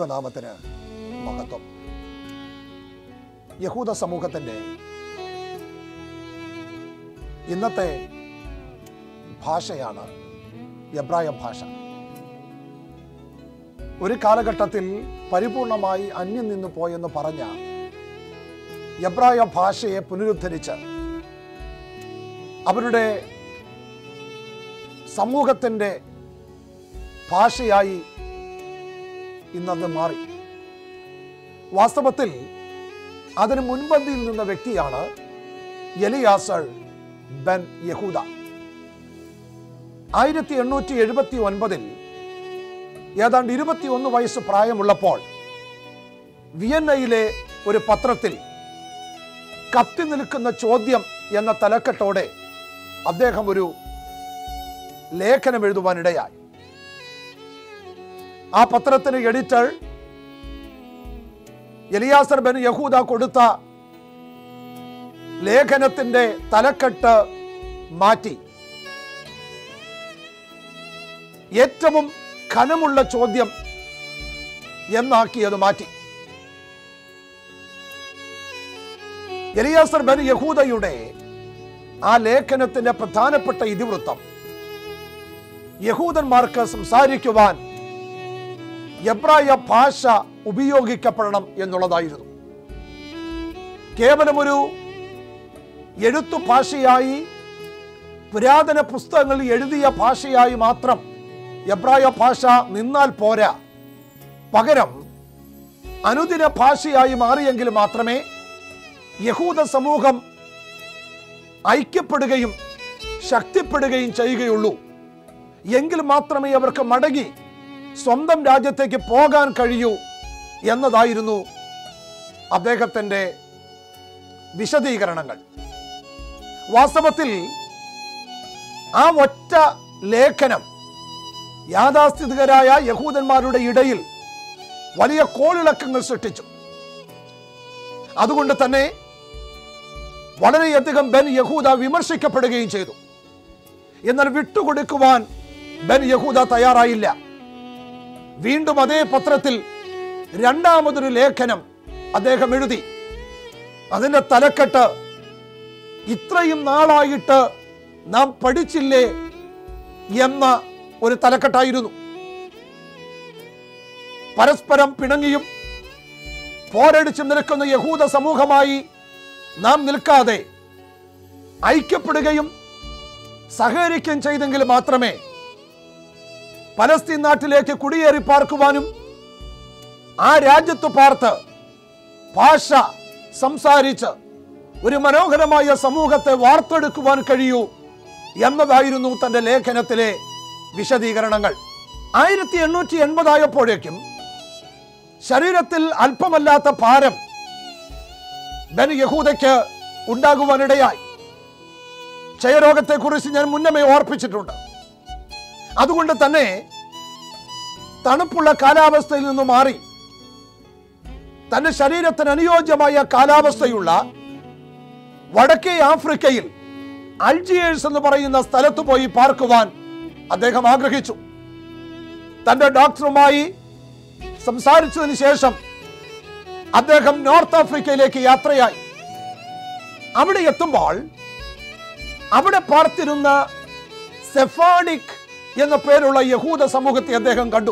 നാമത്തിന് മഹത്വം. യഹൂദ സമൂഹത്തിൻ്റെ ഇന്നത്തെ ഭാഷയാണ് എബ്രായ ഭാഷ. ഒരു കാലഘട്ടത്തിൽ പരിപൂർണമായി അന്യം നിന്നു പോയെന്ന് പറഞ്ഞ എബ്രായ ഭാഷയെ പുനരുദ്ധരിച്ച് അവരുടെ സമൂഹത്തിൻ്റെ ഭാഷയായി ഇന്നത് മാറി. വാസ്തവത്തിൽ അതിന് മുൻപന്തിയിൽ നിന്ന വ്യക്തിയാണ് എലിയാസർ ബെൻ യഹൂദ. 1879 ഏതാണ്ട് 21 വയസ്സ് പ്രായമുള്ളപ്പോൾ വിയന്നയിലെ ഒരു പത്രത്തിൽ കത്തി നിൽക്കുന്ന ചോദ്യം എന്ന തലക്കെട്ടോടെ അദ്ദേഹം ഒരു ലേഖനം എഴുതുവാനിടയായി. ആ പത്രത്തിന് എഡിറ്റർ എലിയാസർ ബെൻ യഹൂദ കൊടുത്ത ലേഖനത്തിന്റെ തലക്കെട്ട് മാറ്റി ഏറ്റവും ഘനമുള്ള ചോദ്യം എന്നാക്കി അത് മാറ്റി. എലിയാസർ ബെൻ യഹൂദയുടെ ആ ലേഖനത്തിന്റെ പ്രധാനപ്പെട്ട ഇതിവൃത്തം യഹൂദന്മാർക്ക് സംസാരിക്കുവാൻ എബ്രായ ഭാഷ ഉപയോഗിക്കപ്പെടണം എന്നുള്ളതായിരുന്നു. കേവലം ഒരു എഴുത്തു ഭാഷയായി പുരാതന പുസ്തകങ്ങളിൽ എഴുതിയ ഭാഷയായി മാത്രം എബ്രായ ഭാഷ നിന്നാൽ പോരാ, പകരം അനുദിന ഭാഷയായി മാറിയെങ്കിൽ മാത്രമേ യഹൂദ സമൂഹം ഐക്യപ്പെടുകയും ശക്തിപ്പെടുകയും ചെയ്യുകയുള്ളൂ. എങ്കിൽ മാത്രമേ അവർക്ക് മടങ്ങി സ്വന്തം രാജ്യത്തേക്ക് പോകാൻ കഴിയൂ എന്നതായിരുന്നു അദ്ദേഹത്തിൻ്റെ വിശദീകരണങ്ങൾ. വാസ്തവത്തിൽ ആ ഒറ്റ ലേഖനം യാഥാസ്ഥിതികരായ യഹൂദന്മാരുടെ ഇടയിൽ വലിയ കോളിളക്കങ്ങൾ സൃഷ്ടിച്ചു. അതുകൊണ്ട് തന്നെ വളരെയധികം ബെൻ യഹൂദ വിമർശിക്കപ്പെടുകയും ചെയ്തു. എന്നാൽ വിട്ടുകൊടുക്കുവാൻ ബെൻ യഹൂദ തയ്യാറായില്ല. വീണ്ടും അതേ പത്രത്തിൽ രണ്ടാമതൊരു ലേഖനം അദ്ദേഹം എഴുതി. അതിന്റെ തലക്കെട്ട് ഇത്രയും നാളായിട്ട് നാം പഠിച്ചില്ലേ എന്ന ഒരു തലക്കെട്ടായിരുന്നു. പരസ്പരം പിണങ്ങിയും പോരടിച്ചും നിൽക്കുന്ന യഹൂദ സമൂഹമായി നാം നിൽക്കാതെ ഐക്യപ്പെടുകയും സഹകരിക്കുകയും ചെയ്തെങ്കിൽ മാത്രമേ പലസ്തീൻ നാട്ടിലേക്ക് കുടിയേറി പാർക്കുവാനും ആ രാജ്യത്ത് പാർത്ത് ഭാഷ സംസാരിച്ച് ഒരു മനോഹരമായ സമൂഹത്തെ വാർത്തെടുക്കുവാൻ കഴിയൂ എന്നതായിരുന്നു തന്റെ ലേഖനത്തിലെ വിശദീകരണങ്ങൾ. 1880 ആയപ്പോഴേക്കും ശരീരത്തിൽ അല്പമല്ലാത്ത ഭാരം ബെൻ യഹൂദയ്ക്ക് ഉണ്ടാകുവാനിടയായി. ക്ഷയരോഗത്തെക്കുറിച്ച് ഞാൻ മുന്നമേ ഓർപ്പിച്ചിട്ടുണ്ട്. അതുകൊണ്ട് തന്നെ തണുപ്പുള്ള കാലാവസ്ഥയിൽ നിന്ന് മാറി തന്റെ ശരീരത്തിന് അനുയോജ്യമായ കാലാവസ്ഥയുള്ള വടക്കേ ആഫ്രിക്കയിൽ അൽജിയേഴ്സ് എന്ന് പറയുന്ന സ്ഥലത്ത് പോയി പാർക്കുവാൻ അദ്ദേഹം ആഗ്രഹിച്ചു. തന്റെ ഡോക്ടറുമായി സംസാരിച്ചതിന് ശേഷം അദ്ദേഹം നോർത്ത് ആഫ്രിക്കയിലേക്ക് യാത്രയായി. അവിടെ എത്തുമ്പോൾ അവിടെ പാർത്തിരുന്ന സെഫാഡിക് എന്ന പേരുള്ള യഹൂദ സമൂഹത്തെ അദ്ദേഹം കണ്ടു.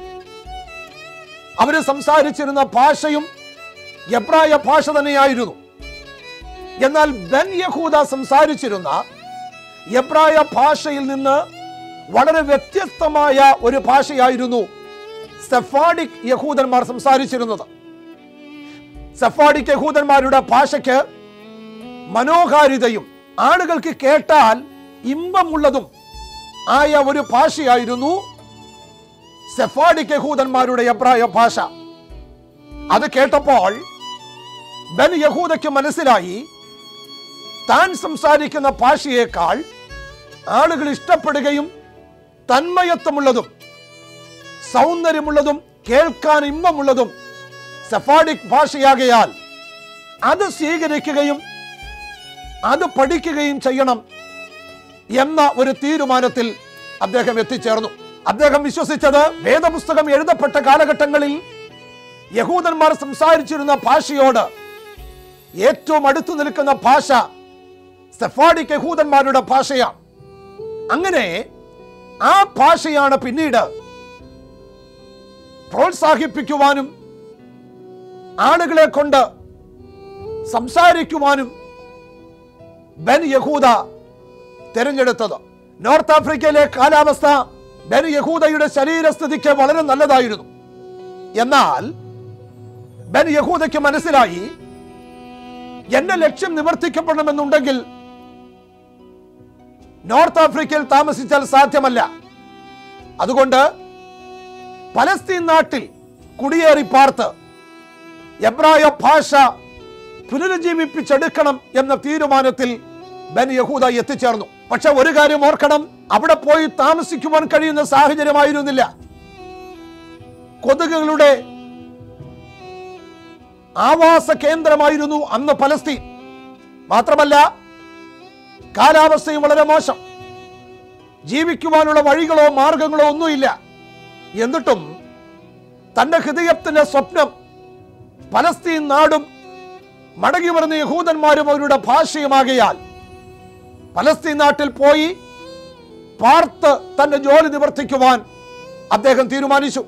അവര് സംസാരിച്ചിരുന്ന ഭാഷയും എബ്രായ ഭാഷ തന്നെയായിരുന്നു. എന്നാൽ ബെൻ യഹൂദ സംസാരിച്ചിരുന്ന എബ്രായ ഭാഷയിൽ നിന്ന് വളരെ വ്യത്യസ്തമായ ഒരു ഭാഷയായിരുന്നു സെഫാഡിക് യഹൂദന്മാർ സംസാരിച്ചിരുന്നത്. സെഫാഡിക് യഹൂദന്മാരുടെ ഭാഷയ്ക്ക് മനോഹാരിതയും ആളുകൾക്ക് കേട്ടാൽ ഇമ്പമുള്ളതും ആയ ഒരു ഭാഷയായിരുന്നു സെഫാഡിക് യഹൂദന്മാരുടെ എബ്രായ ഭാഷ. അത് കേട്ടപ്പോൾ ബെൻ യഹൂദയ്ക്ക് മനസ്സിലായി താൻ സംസാരിക്കുന്ന ഭാഷയേക്കാൾ ആളുകൾ ഇഷ്ടപ്പെടുകയും തന്മയത്വമുള്ളതും സൗന്ദര്യമുള്ളതും കേൾക്കാൻ ഇമ്പമുള്ളതും സെഫാഡിക് ഭാഷയാകയാൽ അത് സ്വീകരിക്കുകയും അത് പഠിക്കുകയും ചെയ്യണം എന്ന ഒരു തീരുമാനത്തിൽ അദ്ദേഹം എത്തിച്ചേർന്നു. അദ്ദേഹം വിശ്വസിച്ചത് വേദപുസ്തകം എഴുതപ്പെട്ട കാലഘട്ടങ്ങളിൽ യഹൂദന്മാർ സംസാരിച്ചിരുന്ന ഭാഷയോട് ഏറ്റവും അടുത്തു നിൽക്കുന്ന ഭാഷ സെഫാഡിക് യഹൂദന്മാരുടെ ഭാഷയാണ്. അങ്ങനെ ആ ഭാഷയാണ് പിന്നീട് പ്രോത്സാഹിപ്പിക്കുവാനും ആളുകളെ കൊണ്ട് സംസാരിക്കുവാനും ബെൻ യഹൂദ തിരഞ്ഞെടുത്തത്. നോർത്ത് ആഫ്രിക്കയിലെ കാലാവസ്ഥ ബെൻ യഹൂദയുടെ ശരീരസ്ഥിതിക്ക് വളരെ നല്ലതായിരുന്നു. എന്നാൽ ബെൻ യഹൂദയ്ക്ക് മനസ്സിലായി, എന്റെ ലക്ഷ്യം നിവർത്തിക്കപ്പെടണമെന്നുണ്ടെങ്കിൽ നോർത്ത് ആഫ്രിക്കയിൽ താമസിച്ചാൽ സാധ്യമല്ല. അതുകൊണ്ട് പലസ്തീൻ നാട്ടിൽ കുടിയേറി പാർത്ത് എബ്രായ ഭാഷ പുനരുജ്ജീവിപ്പിച്ചെടുക്കണം എന്ന തീരുമാനത്തിൽ ബെൻ യഹൂദ എത്തിച്ചേർന്നു. പക്ഷെ ഒരു കാര്യം ഓർക്കണം, അവിടെ പോയി താമസിക്കുവാൻ കഴിയുന്ന സാഹചര്യമായിരുന്നില്ല. കൊതുകുകളുടെ ആവാസ കേന്ദ്രമായിരുന്നു അന്ന് പലസ്തീൻ. മാത്രമല്ല കാലാവസ്ഥയും വളരെ മോശം, ജീവിക്കുവാനുള്ള വഴികളോ മാർഗങ്ങളോ ഒന്നുമില്ല. എന്നിട്ടും തന്റെ ഹൃദയത്തിന്റെ സ്വപ്നം പലസ്തീൻ നാടും മടങ്ങി വരുന്ന യഹൂദന്മാരും അവരുടെ ഭാഷയുമാകയാൽ പലസ്തീൻ നാട്ടിൽ പോയി പാർത്ത് തന്റെ ജോലി നിവർത്തിക്കുവാൻ അദ്ദേഹം തീരുമാനിച്ചു.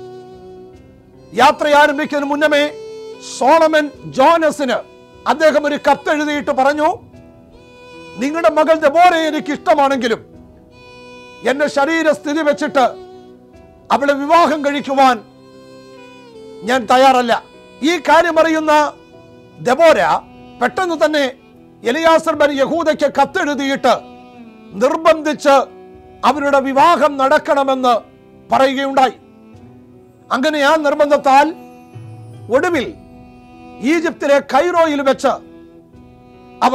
യാത്ര ആരംഭിക്കുന്നതിന് മുന്നമേ സോളമൻ ജോനസിന് അദ്ദേഹം ഒരു കത്തെഴുതിയിട്ട് പറഞ്ഞു, നിങ്ങളുടെ മകൾ ദെബോരയെ എനിക്ക് ഇഷ്ടമാണെങ്കിലും എന്റെ ശരീരസ്ഥിതി വെച്ചിട്ട് അവളെ വിവാഹം കഴിക്കുവാൻ ഞാൻ തയ്യാറല്ല. ഈ കാര്യം അറിയുന്ന ദെബോര പെട്ടെന്ന് തന്നെ എലിയാസർ ബെൻ യഹൂദയ്ക്ക് കത്തെഴുതിയിട്ട് നിർബന്ധിച്ച് അവരുടെ വിവാഹം നടക്കണമെന്ന് പറയുകയുണ്ടായി. അങ്ങനെ ആ നിർബന്ധത്താൽ ഒടുവിൽ ഈജിപ്തിലെ കൈറോയിൽ വെച്ച് അവർ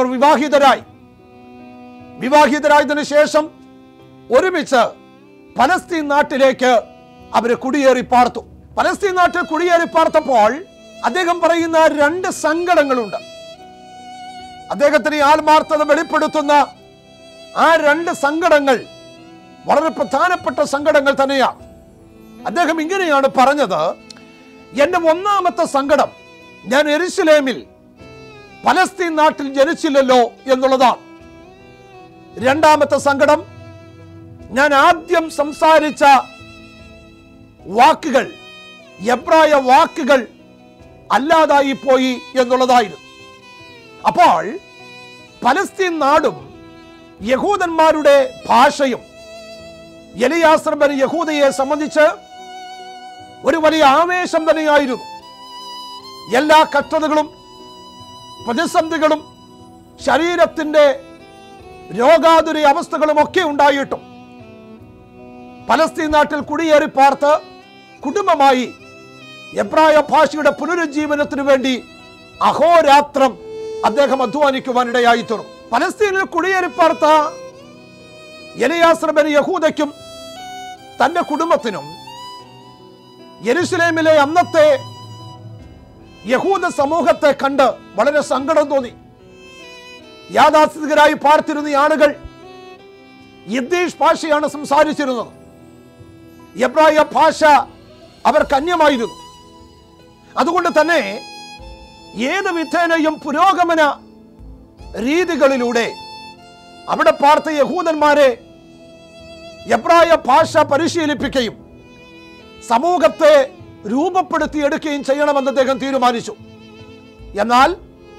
വിവാഹിതരായതിനു ശേഷം ഒരുമിച്ച് പലസ്തീൻ നാട്ടിലേക്ക് അവര് കുടിയേറി പാർത്തു. പലസ്തീൻ നാട്ടിൽ കുടിയേറി പാർത്തപ്പോൾ അദ്ദേഹം പറയുന്ന രണ്ട് സങ്കടങ്ങളുണ്ട്. അദ്ദേഹത്തിന് ആത്മാർത്ഥത വെളിപ്പെടുത്തുന്ന ആ രണ്ട് സങ്കടങ്ങൾ വളരെ പ്രധാനപ്പെട്ട സങ്കടങ്ങൾ തന്നെയാണ്. അദ്ദേഹം ഇങ്ങനെയാണ് പറഞ്ഞത്, എന്റെ ഒന്നാമത്തെ സങ്കടം ഞാൻ യെരുശലേമിൽ പലസ്തീൻ നാട്ടിൽ ജനിച്ചില്ലല്ലോ എന്നുള്ളതാണ്. രണ്ടാമത്തെ സങ്കടം ഞാൻ ആദ്യം സംസാരിച്ച വാക്കുകൾ എബ്രായ വാക്കുകൾ അല്ലാതായി പോയി എന്നുള്ളതായിരുന്നു. അപ്പോൾ പലസ്തീൻ നാടും യഹൂദന്മാരുടെ ഭാഷയും എലിയാസർ ബെൻ യഹൂദയെ സംബന്ധിച്ച് ഒരു വലിയ ആവേശം തന്നെയായിരുന്നു. എല്ലാ കഷ്ടതകളും പ്രതിസന്ധികളും ശരീരത്തിന്റെ രോഗാതുര അവസ്ഥകളും ഒക്കെ ഉണ്ടായിട്ടും പലസ്തീൻ നാട്ടിൽ കുടിയേറി പാർത്ത് കുടുംബമായി എബ്രായ ഭാഷയുടെ പുനരുജ്ജീവനത്തിനു വേണ്ടി അഹോരാത്രം അദ്ദേഹം അധ്വാനിക്കുവാനിടയായി തീർന്നു. പലസ്തീനിൽ കുടിയേറി പാർത്ത എലിയാസർ ബെൻ യഹൂദയ്ക്കും തന്റെ കുടുംബത്തിനും യെരുശലേമിലെ അന്നത്തെ യഹൂദ സമൂഹത്തെ കണ്ട് വളരെ സങ്കടം തോന്നി. യാഥാസ്ഥിതികരായി പാർത്തിരുന്ന ആളുകൾ യിദ്ദീഷ് ഭാഷയാണ് സംസാരിച്ചിരുന്നത്. എബ്രായ ഭാഷ അവർക്ക് അന്യമായിരുന്നു. അതുകൊണ്ട് തന്നെ ഏത് വിധേനയും പുരോഗമന രീതികളിലൂടെ അവിടെ പാർത്ത യഹൂദന്മാരെ എബ്രായ ഭാഷ പരിശീലിപ്പിക്കുകയും സമൂഹത്തെ രൂപപ്പെടുത്തിയെടുക്കുകയും ചെയ്യണമെന്ന് അദ്ദേഹം തീരുമാനിച്ചു. എന്നാൽ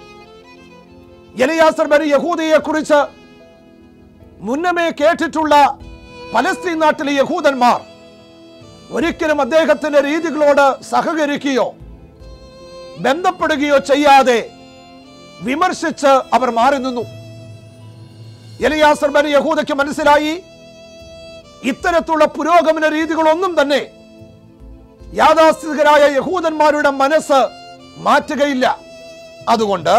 എലിയാസർ ബെൻ യഹൂദയെ കുറിച്ച് മുന്നമേ കേട്ടിട്ടുള്ള പലസ്തീൻ നാട്ടിലെ യഹൂദന്മാർ ഒരിക്കലും അദ്ദേഹത്തിന്റെ രീതികളോട് സഹകരിക്കുകയോ ബന്ധപ്പെടുകയോ ചെയ്യാതെ വിമർശിച്ച് അവർ മാറി നിന്നു. എലിയാസർ ബെൻ യഹൂദയ്ക്ക് മനസ്സിലായി, ഇത്തരത്തിലുള്ള പുരോഗമന രീതികളൊന്നും തന്നെ യാഥാസ്ഥിതികരായ യഹൂദന്മാരുടെ മനസ്സ് മാറ്റുകയില്ല. അതുകൊണ്ട്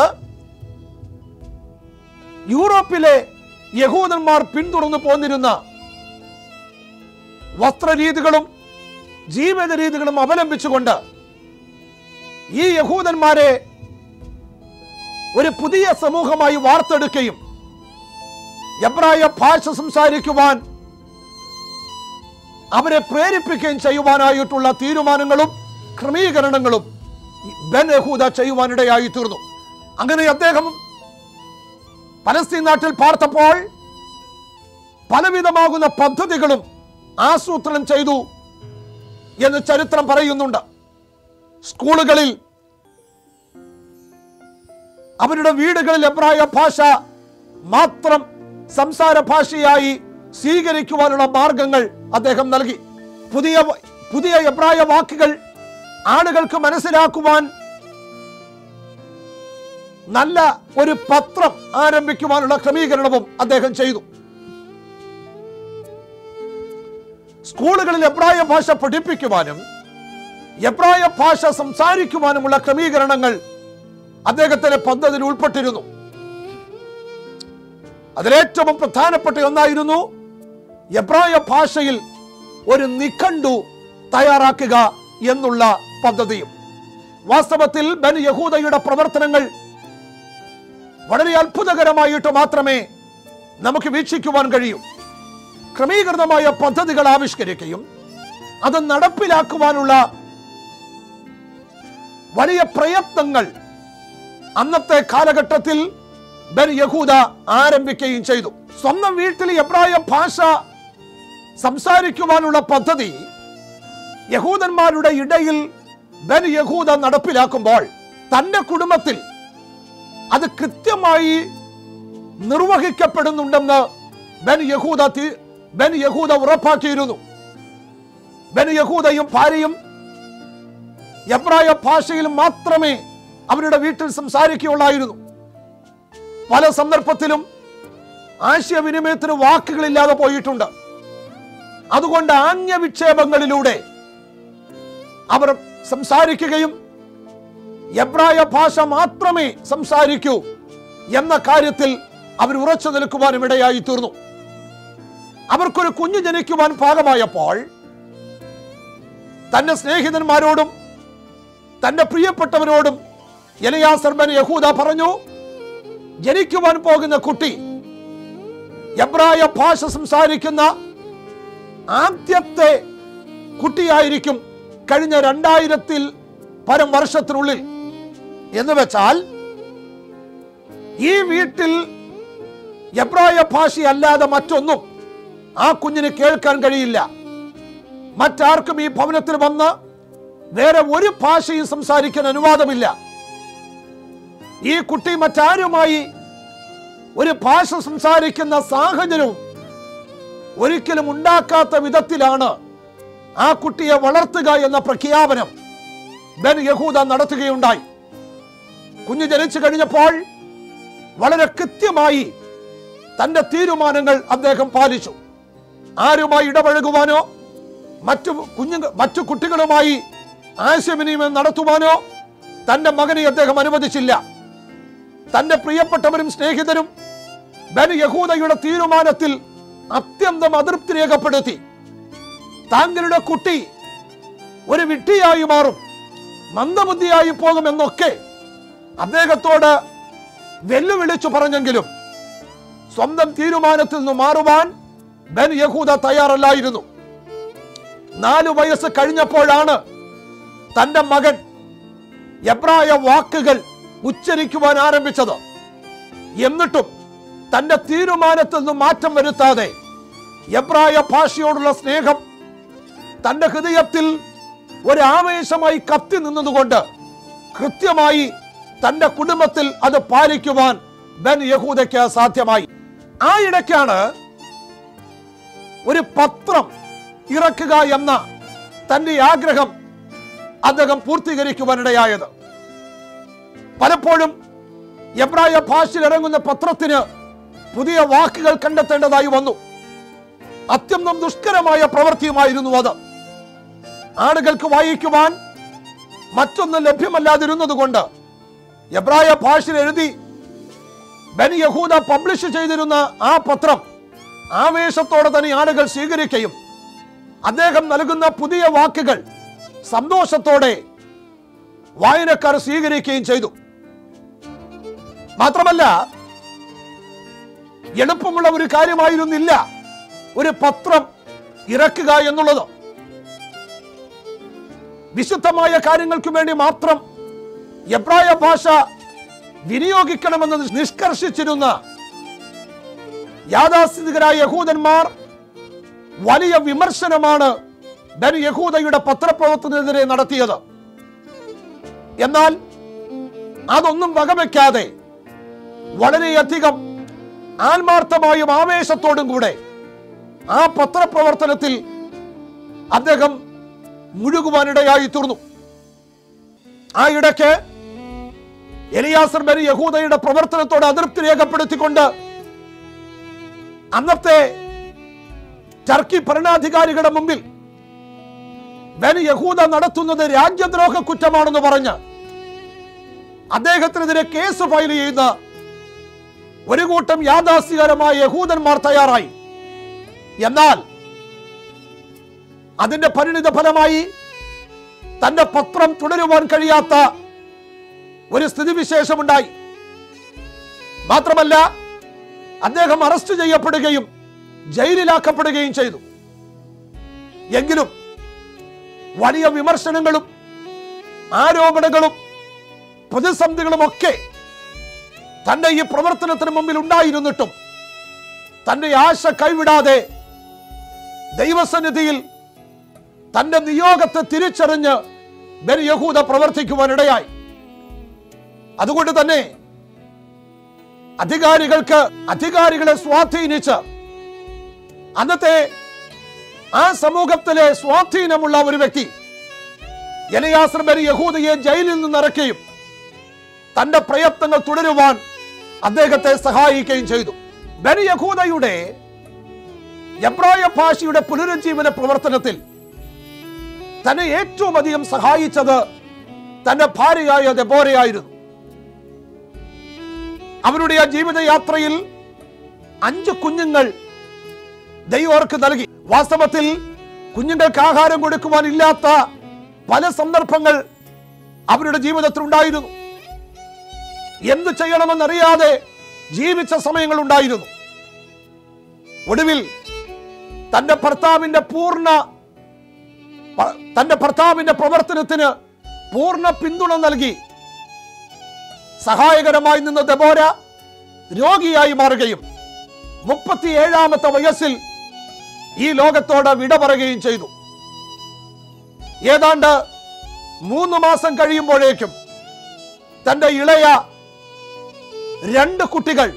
യൂറോപ്പിലെ യഹൂദന്മാർ പിന്തുടർന്നു പോന്നിരുന്ന വസ്ത്രരീതികളും ജീവിത രീതികളും അവലംബിച്ചുകൊണ്ട് ഈ യഹൂദന്മാരെ ഒരു പുതിയ സമൂഹമായി വാർത്തെടുക്കുകയും എബ്രായ ഭാഷ സംസാരിക്കുവാൻ അവരെ പ്രേരിപ്പിക്കുകയും ചെയ്യുവാനായിട്ടുള്ള തീരുമാനങ്ങളും ക്രമീകരണങ്ങളും ബെൻ യഹൂദ ചെയ്യുവാനിടയായി തീർന്നു. അങ്ങനെ അദ്ദേഹം പലസ്തീൻ നാട്ടിൽ പാർത്തപ്പോൾ പലവിധമാകുന്ന പദ്ധതികളും ആസൂത്രണം ചെയ്തു എന്ന് ചരിത്രം പറയുന്നുണ്ട്. സ്കൂളുകളിൽ, അവരുടെ വീടുകളിൽ എബ്രായ ഭാഷ മാത്രം സംസാര ഭാഷയായി സ്വീകരിക്കുവാനുള്ള മാർഗങ്ങൾ അദ്ദേഹം നൽകി. പുതിയ എബ്രായ വാക്കുകൾ ആളുകൾക്ക് മനസ്സിലാക്കുവാൻ നല്ല ഒരു പത്രം ആരംഭിക്കുവാനുള്ള ക്രമീകരണവും അദ്ദേഹം ചെയ്തു. സ്കൂളുകളിൽ എബ്രായ ഭാഷ പഠിപ്പിക്കുവാനും എബ്രായ ഭാഷ സംസാരിക്കുവാനുമുള്ള ക്രമീകരണങ്ങൾ അദ്ദേഹത്തിന്റെ പദ്ധതിയിൽ ഉൾപ്പെട്ടിരുന്നു. അതിലേറ്റവും പ്രധാനപ്പെട്ട ഒന്നായിരുന്നു എബ്രായ ഭാഷയിൽ ഒരു നിഘണ്ടു തയ്യാറാക്കുക എന്നുള്ള പദ്ധതിയും. വാസ്തവത്തിൽ ബെൻ യഹൂദയുടെ പ്രവർത്തനങ്ങൾ വളരെ അത്ഭുതകരമായിട്ട് മാത്രമേ നമുക്ക് വീക്ഷിക്കുവാൻ കഴിയൂ. ക്രമീകൃതമായ പദ്ധതികൾ ആവിഷ്കരിക്കുകയും അത് നടപ്പിലാക്കുവാനുള്ള വലിയ പ്രയത്നങ്ങൾ അന്നത്തെ കാലഘട്ടത്തിൽ ബെൻ യഹൂദ ആരംഭിക്കുകയും ചെയ്തു. സ്വന്തം വീട്ടിൽ എബ്രായ ഭാഷ സംസാരിക്കുവാനുള്ള പദ്ധതി യഹൂദന്മാരുടെ ഇടയിൽ ബെൻ യഹൂദ നടപ്പിലാക്കുമ്പോൾ തന്റെ കുടുംബത്തിൽ അത് കൃത്യമായി നിർവഹിക്കപ്പെടുന്നുണ്ടെന്ന് ബെൻ യഹൂദ ഉറപ്പാക്കിയിരുന്നു. ബെൻ യഹൂദയും ഭാര്യയും എബ്രായ ഭാഷയിൽ മാത്രമേ അവരുടെ വീട്ടിൽ സംസാരിക്കുകയുള്ളായിരുന്നു. പല സന്ദർഭത്തിലും ആശയവിനിമയത്തിന് വാക്കുകളില്ലാതെ പോയിട്ടുണ്ട്. അതുകൊണ്ട് ആംഗ്യവിക്ഷേപങ്ങളിലൂടെ അവർ സംസാരിക്കുകയും എബ്രായ ഭാഷ മാത്രമേ സംസാരിക്കൂ എന്ന കാര്യത്തിൽ അവർ ഉറച്ചു നിൽക്കുവാനും ഇടയായി തീർന്നു. അവർക്കൊരു കുഞ്ഞു ജനിക്കുവാൻ പാകമായപ്പോൾ തന്റെ സ്നേഹിതന്മാരോടും തന്റെ പ്രിയപ്പെട്ടവരോടും എലയാസർ ബെൻ യഹൂദ പറഞ്ഞു, ജനിക്കുവാൻ പോകുന്ന കുട്ടി എബ്രായ ഭാഷ സംസാരിക്കുന്ന ആദ്യത്തെ കുട്ടിയായിരിക്കും കഴിഞ്ഞ 2000 പരം വർഷത്തിനുള്ളിൽ. എന്ന് വെച്ചാൽ ഈ വീട്ടിൽ എബ്രായ ഭാഷയല്ലാതെ മറ്റൊന്നും ആ കുഞ്ഞിന് കേൾക്കാൻ കഴിയില്ല. മറ്റാർക്കും ഈ ഭവനത്തിൽ വന്ന് വേറെ ഒരു ഭാഷയും സംസാരിക്കാൻ അനുവാദമില്ല. ഈ കുട്ടി മറ്റാരുമായി ഒരു ഭാഷ സംസാരിക്കുന്ന സാഹചര്യവും ഒരിക്കലും ഉണ്ടാക്കാത്ത വിധത്തിലാണ് ആ കുട്ടിയെ വളർത്തുക എന്ന പ്രഖ്യാപനം ബെൻ യഹൂദ നടത്തുകയുണ്ടായി. കുഞ്ഞ് ജനിച്ചു കഴിഞ്ഞപ്പോൾ വളരെ കൃത്യമായി തന്റെ അദ്ദേഹം പാലിച്ചു. ആരുമായി ഇടപഴകുവാനോ മറ്റു കുട്ടികളുമായി ആശയവിനിമയം നടത്തുവാനോ തന്റെ മകനെ അദ്ദേഹം അനുവദിച്ചില്ല. തന്റെ പ്രിയപ്പെട്ടവരും സ്നേഹിതരും ബെൻ യഹൂദയുടെ തീരുമാനത്തിൽ അത്യന്തം അതൃപ്തി രേഖപ്പെടുത്തി. താങ്കളുടെ കുട്ടി ഒരു വിഡ്ഢിയായി മാറും, മന്ദബുദ്ധിയായി പോകുമെന്നൊക്കെ അദ്ദേഹത്തോട് വെല്ലുവിളിച്ചു പറഞ്ഞെങ്കിലും സ്വന്തം തീരുമാനത്തിൽ നിന്ന് മാറുവാൻ ബെൻ യഹൂദ തയ്യാറല്ലായിരുന്നു. 4 വയസ്സ് കഴിഞ്ഞപ്പോഴാണ് തന്റെ മകൻ എബ്രായ വാക്കുകൾ ഉച്ചരിക്കുവാൻ ആരംഭിച്ചത്. എന്നിട്ടും തന്റെ തീരുമാനത്തിൽ നിന്ന് മാറ്റം വരുത്താതെ എബ്രായ ഭാഷയോടുള്ള സ്നേഹം തന്റെ ഹൃദയത്തിൽ ഒരു ആവേശമായി കത്തി നിന്നതുകൊണ്ട് കൃത്യമായി തന്റെ കുടുംബത്തിൽ അത് പാലിക്കുവാൻ ബെൻ യഹൂദയ്ക്ക് സാധ്യമായി. ആ ഇടയ്ക്കാണ് ഒരു പത്രം ഇറക്കുക എന്ന തന്റെ ആഗ്രഹം അദ്ദേഹം പൂർത്തീകരിക്കുവാനിടയായത്. പലപ്പോഴും എബ്രായ ഭാഷയിൽ ഇറങ്ങുന്ന പത്രത്തിന് പുതിയ വാക്കുകൾ കണ്ടെത്തേണ്ടതായി വന്നു. അത്യന്തം ദുഷ്കരമായ പ്രവൃത്തിയുമായിരുന്നു അത്. ആളുകൾക്ക് വായിക്കുവാൻ മറ്റൊന്നും ലഭ്യമല്ലാതിരുന്നത് കൊണ്ട് എബ്രായ ഭാഷയിൽ എഴുതി ബെൻ യഹൂദ പബ്ലിഷ് ചെയ്തിരുന്ന ആ പത്രം ആവേശത്തോടെ തന്നെ ആളുകൾ സ്വീകരിക്കുകയും അദ്ദേഹം നൽകുന്ന പുതിയ വാക്കുകൾ സന്തോഷത്തോടെ വായനക്കാർ സ്വീകരിക്കുകയും ചെയ്തു. മാത്രമല്ല, എളുപ്പമുള്ള ഒരു കാര്യമായിരുന്നില്ല ഒരു പത്രം ഇറക്കുക എന്നുള്ളത്. വിശുദ്ധമായ കാര്യങ്ങൾക്ക് വേണ്ടി മാത്രം എബ്രായ ഭാഷ വിനിയോഗിക്കണമെന്ന് നിഷ്കർഷിച്ചിരുന്ന യാഥാസ്ഥിതികരായ യഹൂദന്മാർ വലിയ വിമർശനമാണ് ബെൻ യഹൂദയുടെ പത്രപ്രവർത്തനത്തിനെതിരെ നടത്തിയത്. എന്നാൽ അതൊന്നും വകവെക്കാതെ വളരെയധികം ആത്മാർത്ഥമായും ആവേശത്തോടും കൂടെ ആ പത്രപ്രവർത്തനത്തിൽ അദ്ദേഹം മുഴുകുവാനിടയായി തീർന്നു. ആ ഇടയ്ക്ക് എലിയാസർ ബെൻ യഹൂദയുടെ പ്രവർത്തനത്തോട് അതൃപ്തി രേഖപ്പെടുത്തിക്കൊണ്ട് അന്നത്തെ ടർക്കി ഭരണാധികാരികളുടെ മുമ്പിൽ ബെൻ യഹൂദ നടത്തുന്നത് രാജ്യദ്രോഹ കുറ്റമാണെന്ന് പറഞ്ഞ് അദ്ദേഹത്തിനെതിരെ കേസ് ഫയൽ ചെയ്യുന്ന ഒരു കൂട്ടം യാഥാസ്ഥികരമായ യഹൂദന്മാർ തയ്യാറായി. എന്നാൽ അതിന്റെ പരിണിത ഫലമായി തന്റെ പത്രം തുടരുവാൻ കഴിയാത്ത ഒരു സ്ഥിതിവിശേഷമുണ്ടായി. മാത്രമല്ല, അദ്ദേഹം അറസ്റ്റ് ചെയ്യപ്പെടുകയും ജയിലിലാക്കപ്പെടുകയും ചെയ്തു. എങ്കിലും വലിയ വിമർശനങ്ങളും ആരോപണങ്ങളും പ്രതിസന്ധികളും ഒക്കെ തന്റെ ഈ പ്രവർത്തനത്തിന് മുമ്പിൽ ഉണ്ടായിരുന്നിട്ടും തന്റെ ആശ കൈവിടാതെ ദൈവസന്നിധിയിൽ തന്റെ നിയോഗത്തെ തിരിച്ചറിഞ്ഞ് ബെൻ യഹൂദ പ്രവർത്തിക്കുവാനിടയായി. അതുകൊണ്ട് തന്നെ അധികാരികളെ സ്വാധീനിച്ച് അന്നത്തെ ആ സമൂഹത്തിലെ സ്വാധീനമുള്ള ഒരു വ്യക്തി എലിയാസർ ബെൻ യഹൂദയെ ജയിലിൽ നിന്നിറക്കുകയും തന്റെ പ്രയത്നങ്ങൾ തുടരുവാൻ അദ്ദേഹത്തെ സഹായിക്കുകയും ചെയ്തു. ബെൻ യഹൂദയുടെ എബ്രായ ഭാഷയുടെ പുനരുജ്ജീവന പ്രവർത്തനത്തിൽ തന്നെ ഏറ്റവും അധികം സഹായിച്ചത് തന്റെ ഭാര്യയായ ദെബോരയായിരുന്നു. അവരുടെ ആ ജീവിതയാത്രയിൽ 5 കുഞ്ഞുങ്ങൾ ദൈവം അവർക്ക് നൽകി. വാസ്തവത്തിൽ കുഞ്ഞുങ്ങൾക്ക് ആഹാരം കൊടുക്കുവാൻ ഇല്ലാത്ത പല സന്ദർഭങ്ങൾ അവരുടെ ജീവിതത്തിൽ ഉണ്ടായിരുന്നു. എന്ത് ചെയ്യണമെന്നറിയാതെ ജീവിച്ച സമയങ്ങൾ ഉണ്ടായിരുന്നു. ഒടുവിൽ തന്റെ ഭർത്താവിന്റെ പ്രവർത്തനത്തിന് പൂർണ്ണ പിന്തുണ നൽകി സഹായകരമായി നിന്ന ദെബോര രോഗിയായി മാറുകയും 37-ാമത്തെ വയസ്സിൽ ഈ ലോകത്തോട് വിട പറയുകയും ചെയ്തു. ഏതാണ്ട് 3 മാസം കഴിയുമ്പോഴേക്കും തന്റെ ഇളയ 2 കുട്ടികൾ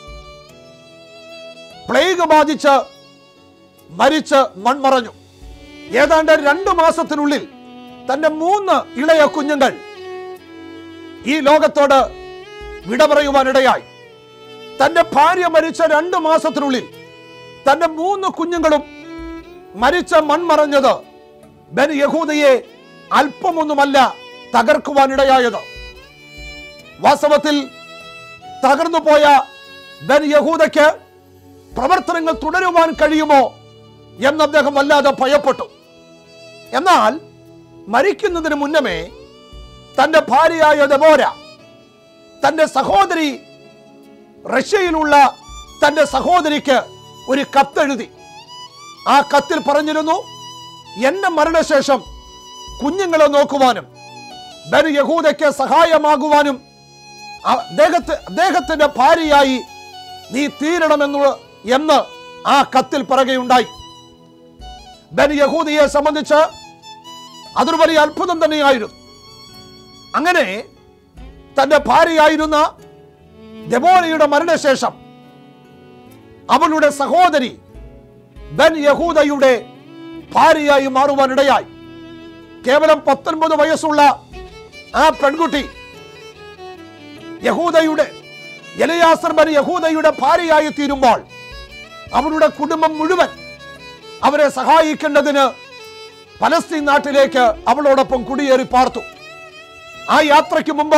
പ്ലേഗ് ബാധിച്ച് മരിച്ച് മൺമറഞ്ഞു. ഏതാണ്ട് 2 മാസത്തിനുള്ളിൽ തന്റെ 3 ഇളയ കുഞ്ഞുങ്ങൾ ഈ ലോകത്തോട് വിട പറയുവാനിടയായി. തന്റെ ഭാര്യ മരിച്ച 2 മാസത്തിനുള്ളിൽ തന്റെ 3 കുഞ്ഞുങ്ങളും മരിച്ച മൺമറഞ്ഞത് ബെൻ യഹൂദയെ അല്പമൊന്നുമല്ല തകർക്കുവാനിടയായത്. വാസ്തവത്തിൽ തകർന്നു പോയ ബെൻ യഹൂദയ്ക്ക് പ്രവർത്തനങ്ങൾ തുടരുവാൻ കഴിയുമോ എന്ന് അദ്ദേഹം വല്ലാതെ ഭയപ്പെട്ടു. എന്നാൽ മരിക്കുന്നതിന് മുന്നമേ തന്റെ ഭാര്യയായ ദെബോര തന്റെ സഹോദരി, റഷ്യയിലുള്ള തന്റെ സഹോദരിക്ക് ഒരു കത്തെഴുതി. ആ കത്തിൽ പറഞ്ഞിരുന്നു, എന്റെ മരണശേഷം കുഞ്ഞുങ്ങളെ നോക്കുവാനും ബെൻ യഹൂദയ്ക്ക് സഹായമാകുവാനും അദ്ദേഹത്തിന്റെ ഭാര്യയായി നീ തീരണമെന്ന് ആ കത്തിൽ പറയുകയുണ്ടായി. ബെൻ യഹൂദയെ സംബന്ധിച്ച് അതൊരു വലിയ അത്ഭുതം തന്നെയായിരുന്നു. അങ്ങനെ തന്റെ ഭാര്യയായിരുന്ന ദെബോരയുടെ മരണശേഷം അവളുടെ സഹോദരി ബെൻ യഹൂദയുടെ ഭാര്യയായി മാറുവാനിടയായി. കേവലം 19 വയസ്സുള്ള ആ പെൺകുട്ടി എലിയാസർ ബെൻ യഹൂദയുടെ ഭാര്യയായി തീരുമ്പോൾ അവരുടെ കുടുംബം മുഴുവൻ അവരെ സഹായിക്കേണ്ടതിന് പലസ്തീൻ നാട്ടിലേക്ക് അവളോടൊപ്പം കുടിയേറി പാർത്തു. ആ യാത്രയ്ക്ക് മുമ്പ്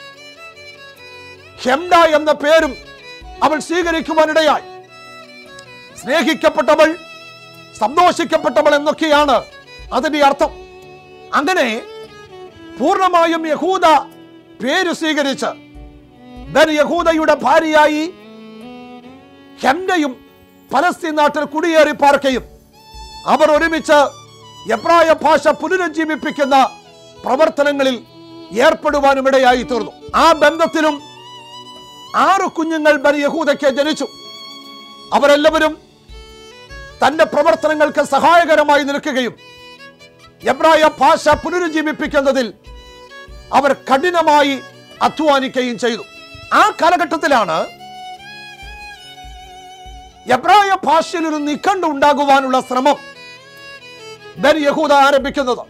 ഹെംഡ എന്ന പേരും അവൾ സ്വീകരിക്കുവാനിടയായി. സ്നേഹിക്കപ്പെട്ടവൾ, സന്തോഷിക്കപ്പെട്ടവൾ എന്നൊക്കെയാണ് അതിന്റെ അർത്ഥം. അങ്ങനെ പൂർണ്ണമായും യഹൂദ പേര് സ്വീകരിച്ച് ബെൻ യഹൂദയുടെ ഭാര്യയായി ഹെംഡയും പലസ്തീൻ നാട്ടിൽ കുടിയേറി പാർക്കുകയും അവർ ഒരുമിച്ച് എബ്രായ ഭാഷ പുനരുജ്ജീവിപ്പിക്കുന്ന പ്രവർത്തനങ്ങളിൽ ഏർപ്പെടുവാനും ഇടയായി തീർന്നു. ആ ബന്ധത്തിലും 6 കുഞ്ഞുങ്ങൾ ബനി യഹൂദയ്ക്ക് ജനിച്ചു. അവരെല്ലാവരും തന്റെ പ്രവർത്തനങ്ങൾക്ക് സഹായകരമായി നിൽക്കുകയും എബ്രായ ഭാഷ പുനരുജ്ജീവിപ്പിക്കുന്നതിൽ അവർ കഠിനമായി അധ്വാനിക്കുകയും ചെയ്തു. ആ കാലഘട്ടത്തിലാണ് എബ്രായ ഭാഷയിൽ ഒരു നിഘണ്ടു ഉണ്ടാകുവാനുള്ള ശ്രമം ബനി യഹൂദ ആരംഭിക്കുന്നത്.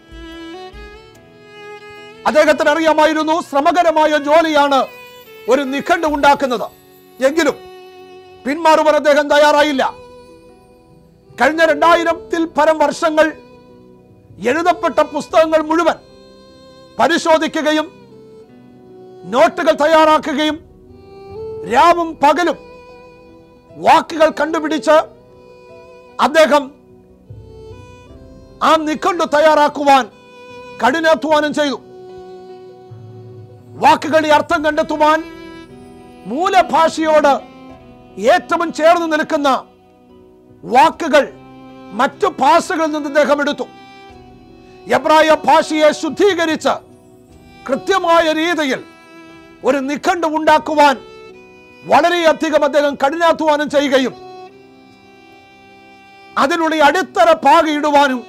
അദ്ദേഹത്തിന് അറിയാമായിരുന്നു ശ്രമകരമായ ജോലിയാണ് ഒരു നിഘണ്ടു ഉണ്ടാക്കുന്നത്. എങ്കിലും പിന്മാറുവാൻ അദ്ദേഹം തയ്യാറായില്ല. കഴിഞ്ഞ 2000-ൽ പരം വർഷങ്ങൾ എഴുതപ്പെട്ട പുസ്തകങ്ങൾ മുഴുവൻ പരിശോധിക്കുകയും നോട്ടുകൾ തയ്യാറാക്കുകയും രാവും പകലും വാക്കുകൾ കണ്ടുപിടിച്ച് അദ്ദേഹം ആ നിഘണ്ടു തയ്യാറാക്കുവാൻ കഠിനാധ്വാനം ചെയ്തു. വാക്കുകളുടെ അർത്ഥം കണ്ടെത്തുവാൻ മൂലഭാഷയോട് ഏറ്റവും ചേർന്ന് നിൽക്കുന്ന വാക്കുകൾ മറ്റു ഭാഷകളിൽ നിന്ന് അദ്ദേഹം എടുത്തു. എബ്രായ ഭാഷയെ ശുദ്ധീകരിച്ച് കൃത്യമായ രീതിയിൽ ഒരു നിഘണ്ടു ഉണ്ടാക്കുവാൻ വളരെയധികം അദ്ദേഹം കഠിനാധ്വാനം ചെയ്യുകയും അതിനുള്ള അടിത്തറ പാകിയിടുവാനും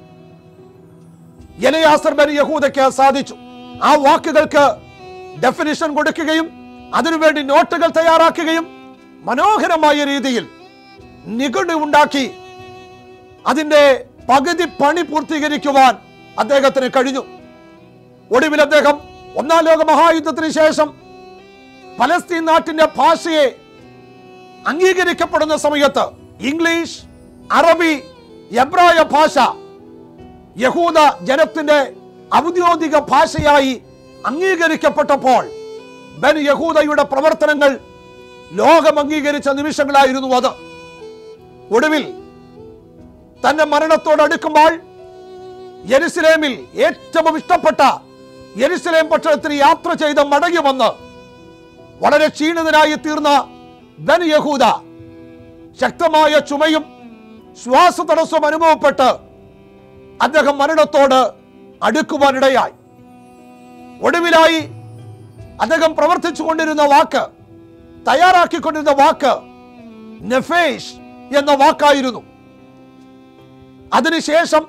എലയാസർ ബനി യഹൂദയ്ക്ക് സാധിച്ചു. ആ വാക്കുകൾക്ക് ഡെഫിനിഷൻ കൊടുക്കുകയും അതിനുവേണ്ടി നോട്ടുകൾ തയ്യാറാക്കുകയും മനോഹരമായ രീതിയിൽ നിഘണ്ടു ഉണ്ടാക്കി അതിന്റെ പകുതി പണി പൂർത്തീകരിക്കുവാൻ അദ്ദേഹത്തിന് കഴിഞ്ഞു. ഒടുവിൽ അദ്ദേഹം 1-ാം ലോക മഹായുദ്ധത്തിന് ശേഷം പലസ്തീൻ നാട്ടിന്റെ ഭാഷയെ അംഗീകരിക്കപ്പെടുന്ന സമയത്ത് ഇംഗ്ലീഷ്, അറബി, എബ്രായ ഭാഷ യഹൂദ ജനത്തിന്റെ ഔദ്യോഗിക ഭാഷയായി അംഗീകരിക്കപ്പെട്ടപ്പോൾ ബനി യഹൂദയുടെ പ്രവർത്തനങ്ങൾ ലോകം അംഗീകരിച്ച നിമിഷങ്ങളായിരുന്നു അത്. ഒടുവിൽ തന്റെ മരണത്തോടടുക്കുമ്പോൾ യെരുശലേമിൽ ഏറ്റവും ഇഷ്ടപ്പെട്ട യെരുശലേം പട്ടണത്തിന് യാത്ര ചെയ്ത് മടങ്ങി വന്ന് വളരെ ക്ഷീണിതനായി തീർന്ന ബനി യഹൂദ ശക്തമായ ചുമയും ശ്വാസതടസ്സവും അനുഭവപ്പെട്ട് അദ്ദേഹം മരണത്തോട് അടുക്കുവാനിടയായി. ഒടുവിലായി അദ്ദേഹം പ്രവർത്തിച്ചു കൊണ്ടിരുന്ന വാക്ക്, തയ്യാറാക്കിക്കൊണ്ടിരുന്ന വാക്ക് നെഫേഷ് എന്ന വാക്കായിരുന്നു. അതിനുശേഷം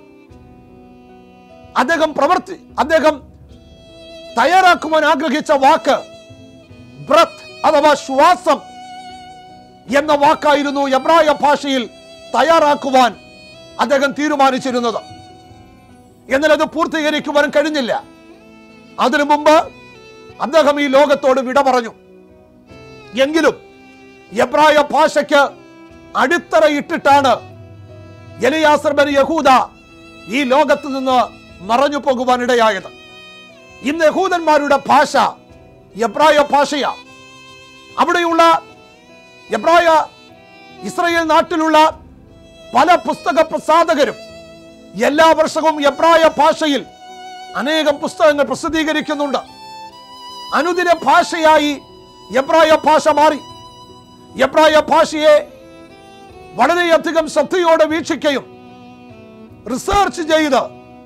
അദ്ദേഹം തയ്യാറാക്കുവാൻ ആഗ്രഹിച്ച വാക്ക് ബ്രത്ത് അഥവാ ശ്വാസം എന്ന വാക്കായിരുന്നു എബ്രായ ഭാഷയിൽ തയ്യാറാക്കുവാൻ അദ്ദേഹം തീരുമാനിച്ചിരുന്നത്. എന്നാൽ അത് പൂർത്തീകരിക്കുവാൻ കഴിഞ്ഞില്ല. അതിനു മുമ്പ് അദ്ദേഹം ഈ ലോകത്തോട് വിട പറഞ്ഞു. എങ്കിലും എബ്രായ ഭാഷയ്ക്ക് അടിത്തറയിട്ടിട്ടാണ് എലയാസർ ബനി യഹൂദ ഈ ലോകത്ത് നിന്ന് മറഞ്ഞു പോകുവാനിടയായത്. ഇന്ന് യഹൂദന്മാരുടെ ഭാഷ എബ്രായ ഭാഷയാണ്. അവിടെയുള്ള എബ്രായ ഇസ്രായേൽ നാട്ടിലുള്ള പല പുസ്തക പ്രസാധകരും എല്ലാ വർഷവും എബ്രായ ഭാഷയിൽ അനേകം പുസ്തകങ്ങൾ പ്രസിദ്ധീകരിക്കുന്നുണ്ട്. അനുദിന ഭാഷയായി എബ്രായ ഭാഷ മാറി. എബ്രായ ഭാഷയെ വളരെയധികം ശ്രദ്ധയോടെ വീക്ഷിക്കുകയും റിസർച്ച് ചെയ്ത്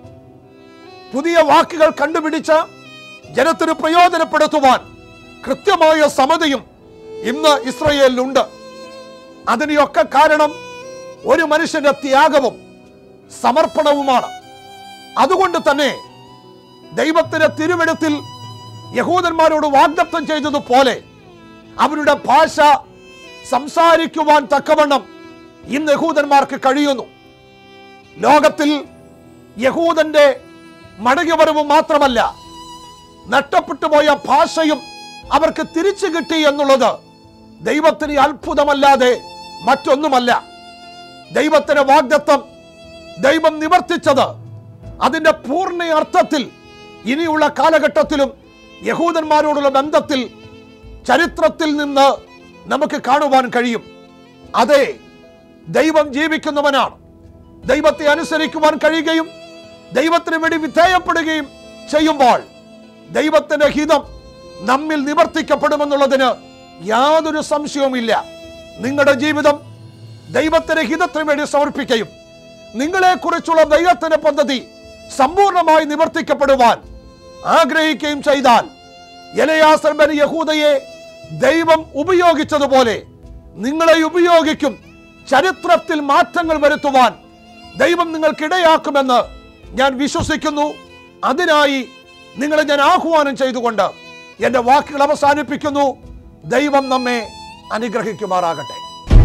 പുതിയ വാക്കുകൾ കണ്ടുപിടിച്ച് ജനത്തിന് പ്രയോജനപ്പെടുത്തുവാൻ കൃത്യമായ സമിതിയും ഇന്ന് ഇസ്രായേലിലുണ്ട്. അതിനെയൊക്കെ കാരണം ഒരു മനുഷ്യന്റെ ത്യാഗവും സമർപ്പണവുമാണ്. അതുകൊണ്ട് തന്നെ ദൈവത്തിന്റെ തിരുവെഴുത്തിൽ യഹൂദന്മാരോട് വാഗ്ദത്തം ചെയ്തതുപോലെ അവരുടെ ഭാഷ സംസാരിക്കുവാൻ തക്കവണ്ണം ഇന്ന് യഹൂദന്മാർക്ക് കഴിയുന്നു. ലോകത്തിൽ യഹൂദന്റെ മടങ്ങിവരവ് മാത്രമല്ല, നഷ്ടപ്പെട്ടു പോയ ഭാഷയും അവർക്ക് തിരിച്ചു കിട്ടി എന്നുള്ളത് ദൈവത്തിന് അത്ഭുതമല്ലാതെ മറ്റൊന്നുമല്ല. ദൈവത്തിന്റെ വാഗ്ദത്തം ദൈവം നിവർത്തിച്ചത് അതിന്റെ പൂർണ്ണ അർത്ഥത്തിൽ ഇനിയുള്ള കാലഘട്ടത്തിലും യഹൂദന്മാരോടുള്ള ബന്ധത്തിൽ ചരിത്രത്തിൽ നിന്ന് നമുക്ക് കാണുവാൻ കഴിയും. അതെ, ദൈവം ജീവിക്കുന്നവനാണ്. ദൈവത്തെ അനുസരിക്കുവാൻ കഴിയുകയും ദൈവത്തിന് വേണ്ടി വിധേയപ്പെടുകയും ചെയ്യുമ്പോൾ ദൈവത്തിന്റെ ഹിതം നമ്മിൽ നിവർത്തിക്കപ്പെടുമെന്നുള്ളതിന് യാതൊരു സംശയവുമില്ല. നിങ്ങളുടെ ജീവിതം ദൈവത്തിന്റെ ഹിതത്തിന് വേണ്ടി സമർപ്പിക്കുകയും നിങ്ങളെ കുറിച്ചുള്ള ദൈവത്തിന്റെ പദ്ധതി സമ്പൂർണമായി നിവർത്തിക്കപ്പെടുവാൻ ആഗ്രഹിക്കുകയും ചെയ്താൽ എലയാസർ ബൻ യഹൂദയെ ദൈവം ഉപയോഗിച്ചതുപോലെ നിങ്ങളെ ഉപയോഗിക്കും. ചരിത്രത്തിൽ മാറ്റങ്ങൾ വരുത്തുവാൻ ദൈവം നിങ്ങൾക്കിടയാക്കുമെന്ന് ഞാൻ വിശ്വസിക്കുന്നു. അതിനായി നിങ്ങളെ ഞാൻ ആഹ്വാനം ചെയ്തുകൊണ്ട് എൻ്റെ വാക്കുകൾ അവസാനിപ്പിക്കുന്നു. ദൈവം നമ്മെ അനുഗ്രഹിക്കുമാറാകട്ടെ.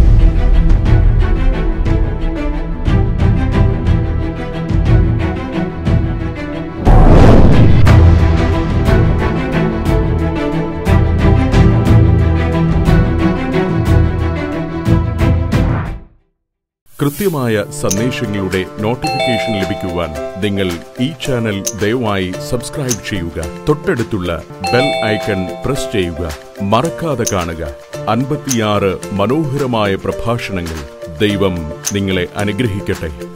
കൃത്യമായ സന്ദേശങ്ങളുടെ നോട്ടിഫിക്കേഷൻ ലഭിക്കുവാൻ നിങ്ങൾ ഈ ചാനൽ ദയവായി സബ്സ്ക്രൈബ് ചെയ്യുക. തൊട്ടടുത്തുള്ള ബെൽ ഐക്കൺ പ്രസ് ചെയ്യുക. മറക്കാതെ കാണുക. 56 മനോഹരമായ പ്രഭാഷണങ്ങൾ. ദൈവം നിങ്ങളെ അനുഗ്രഹിക്കട്ടെ.